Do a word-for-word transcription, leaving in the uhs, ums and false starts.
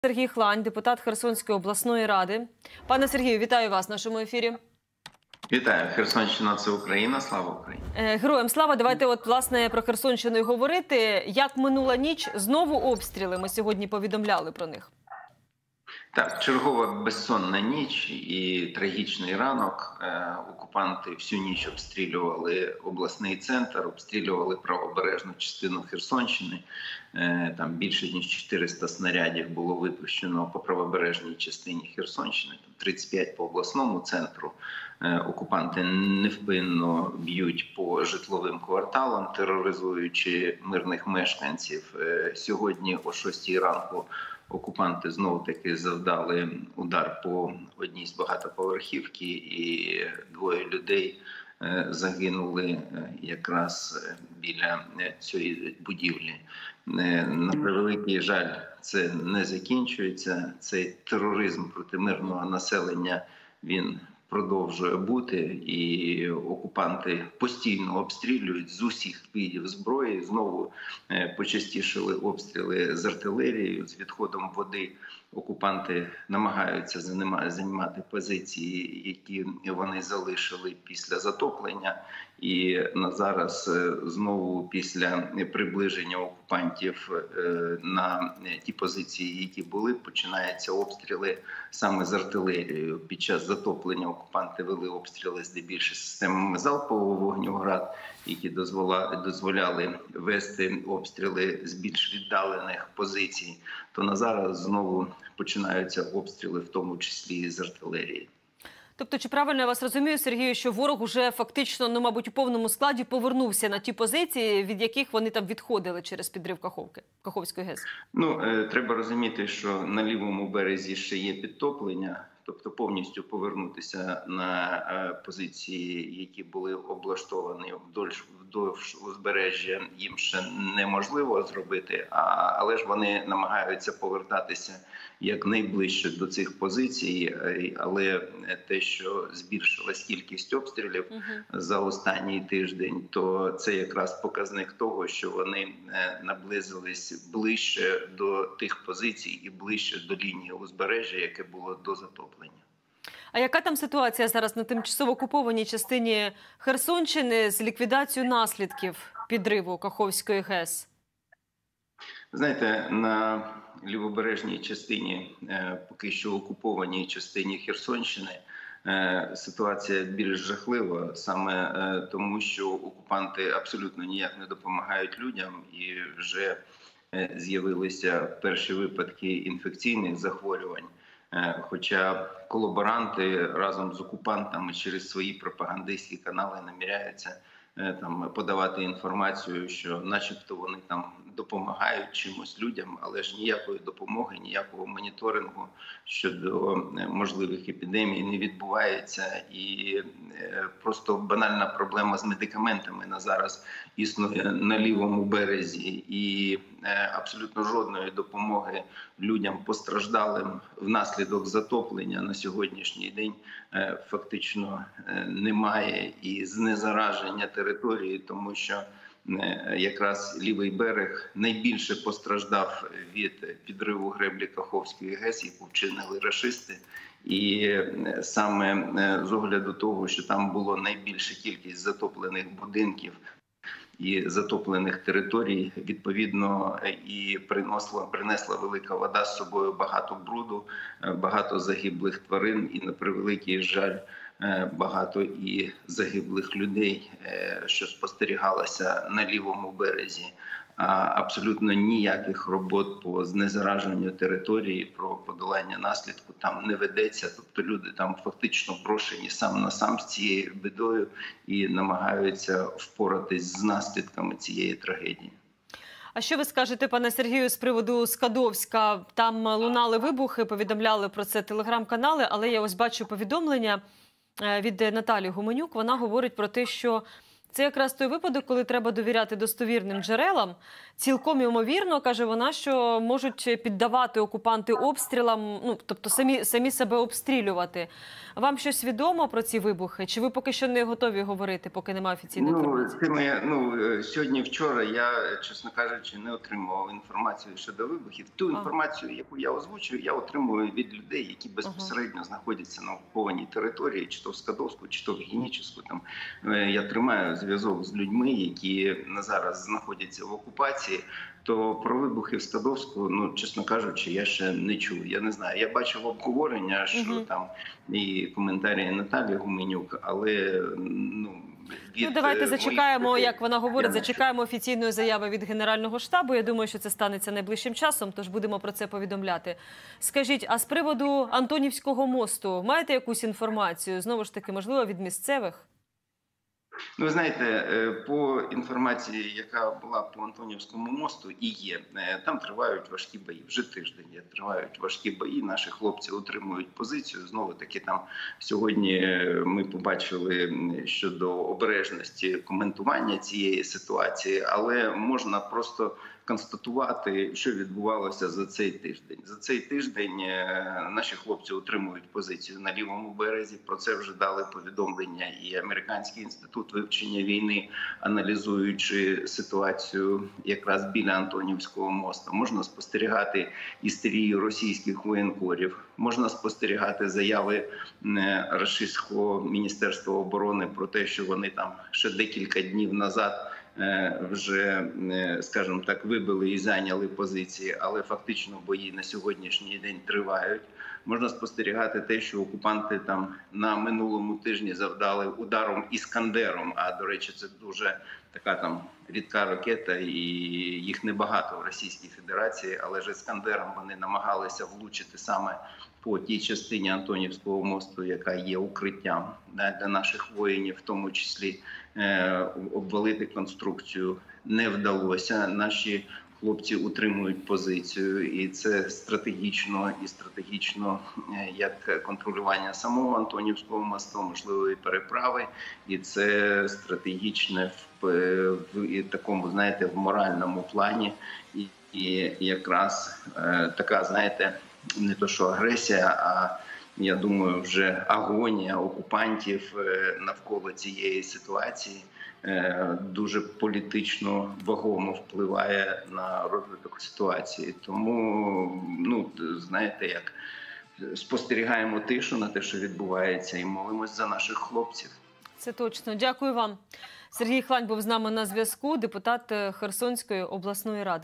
Сергій Хлань, депутат Херсонської обласної ради. Пане Сергію, вітаю вас в нашому ефірі. Вітаю. Херсонщина – це Україна. Слава Україні. Героям слава. Давайте от, власне, про Херсонщину і говорити. Як минула ніч, знову обстріли. Ми сьогодні повідомляли про них. Так, чергова безсонна ніч і трагічний ранок. Окупанти всю ніч обстрілювали обласний центр, обстрілювали правобережну частину Херсонщини. Там більше ніж чотириста снарядів було випущено по правобережній частині Херсонщини, тридцять п'ять по обласному центру. Окупанти невпинно б'ють по житловим кварталам, тероризуючи мирних мешканців. Сьогодні о шостій ранку окупанти знову-таки завдали удар по одній з багатоповерхівки, і двоє людей загинули якраз біля цієї будівлі. На превеликий жаль, це не закінчується. Цей тероризм проти мирного населення, він продовжує бути, і окупанти постійно обстрілюють з усіх видів зброї. Знову почастішили обстріли з артилерією, з відходом води. Окупанти намагаються займати позиції, які вони залишили після затоплення. І на зараз знову після приближення окупантів на ті позиції, які були, починаються обстріли саме з артилерією. Під час затоплення окупанти вели обстріли здебільшого системами залпового вогню «Град», які дозволяли вести обстріли з більш віддалених позицій. То на зараз знову починаються обстріли, в тому числі з артилерії. Тобто, чи правильно я вас розумію, Сергію, що ворог уже фактично, ну, мабуть, у повному складі повернувся на ті позиції, від яких вони там відходили через підрив Каховки, Каховської ГЕС? Ну, е, треба розуміти, що на лівому березі ще є підтоплення, тобто повністю повернутися на е, позиції, які були облаштовані вдовж, вдовж узбережжя, їм ще неможливо зробити, а, але ж вони намагаються повертатися якнайближче до цих позицій, але те, що збільшилась кількість обстрілів uh-huh. за останній тиждень, то це якраз показник того, що вони наблизились ближче до тих позицій і ближче до лінії узбережжя, яке було до затоплення. А яка там ситуація зараз на тимчасово окупованій частині Херсонщини з ліквідацією наслідків підриву Каховської ГЕС? Знаєте, на лівобережній частині, поки що окупованій частині Херсонщини, ситуація більш жахлива, саме тому, що окупанти абсолютно ніяк не допомагають людям, і вже з'явилися перші випадки інфекційних захворювань. Хоча колаборанти разом з окупантами через свої пропагандистські канали наміряються там подавати інформацію, що начебто вони там допомагають чимось людям, але ж ніякої допомоги, ніякого моніторингу щодо можливих епідемій не відбувається. І просто банальна проблема з медикаментами на зараз існує на лівому березі. І абсолютно жодної допомоги людям постраждалим внаслідок затоплення на сьогоднішній день фактично немає. І знезараження території, тому що якраз лівий берег найбільше постраждав від підриву греблі Каховської ГЕС, яку вчинили рашисти. І саме з огляду того, що там було найбільша кількість затоплених будинків і затоплених територій, відповідно, і принесла, принесла велика вода з собою багато бруду, багато загиблих тварин і, на превеликий жаль, багато і загиблих людей, що спостерігалося на лівому березі. Абсолютно ніяких робот по знезараженню території, про подолання наслідку там не ведеться. Тобто люди там фактично брошені сам на сам з цією бідою і намагаються впоратись з наслідками цієї трагедії. А що ви скажете, пане Сергію, з приводу Скадовська? Там лунали вибухи, повідомляли про це телеграм-канали, але я ось бачу повідомлення від Наталії Гуменюк. Вона говорить про те, що Це якраз той випадок, коли треба довіряти достовірним джерелам. Цілком ймовірно, каже вона, що можуть піддавати окупанти обстрілам, ну, тобто самі, самі себе обстрілювати. Вам щось відомо про ці вибухи? Чи ви поки що не готові говорити, поки немає офіційної інформації? Ну, тими, ну, сьогодні-вчора я, чесно кажучи, не отримував інформацію щодо вибухів. Ту Ага. інформацію, яку я озвучую, я отримую від людей, які безпосередньо ага. знаходяться на окупованій території, чи то в Скадовську, чи то в Генічеську. Там я тримаю зв'язок з людьми, які зараз знаходяться в окупації. То про вибухи в Скадовську, ну, чесно кажучи, я ще не чув. Я не знаю. Я бачив обговорення, що угу. там і коментарі Наталі Гуменюк, але, ну, від ну, давайте зачекаємо, моїх... як вона говорить, зачекаємо офіційної заяви від Генерального штабу. Я думаю, що це станеться найближчим часом, тож будемо про це повідомляти. Скажіть, а з приводу Антонівського мосту маєте якусь інформацію? Знову ж таки, можливо, від місцевих? Ну, ви знаєте, по інформації, яка була по Антонівському мосту і є, там тривають важкі бої. Вже тиждень тривають важкі бої, наші хлопці утримують позицію. Знову таки, там сьогодні ми побачили щодо обережності коментування цієї ситуації, але можна просто констатувати, що відбувалося за цей тиждень. За цей тиждень наші хлопці утримують позицію на лівому березі. Про це вже дали повідомлення і Американський інститут вивчення війни, аналізуючи ситуацію якраз біля Антонівського мосту. Можна спостерігати істерію російських воєнкорів, можна спостерігати заяви російського міністерства оборони про те, що вони там ще декілька днів назад вже, скажімо так, вибили і зайняли позиції, але фактично бої на сьогоднішній день тривають. Можна спостерігати те, що окупанти там на минулому тижні завдали ударом «Іскандером», а, до речі, це дуже така там рідка ракета, і їх небагато в Російській Федерації, але ж «Іскандером» вони намагалися влучити саме по тій частині Антонівського мосту, яка є укриттям для наших воїнів, в тому числі обвалити конструкцію не вдалося. Наші хлопці утримують позицію, і це стратегічно і стратегічно як контролювання самого Антонівського мосту, можливої переправи, і це стратегічне в, в такому, знаєте, в моральному плані, і, і якраз е, така, знаєте, не то що агресія, а я думаю, вже агонія окупантів навколо цієї ситуації дуже політично вагомо впливає на розвиток ситуації. Тому, ну, знаєте, як спостерігаємо тишу на те, що відбувається, і молимось за наших хлопців. Це точно. Дякую вам. Сергій Хлань був з нами на зв'язку, депутат Херсонської обласної ради.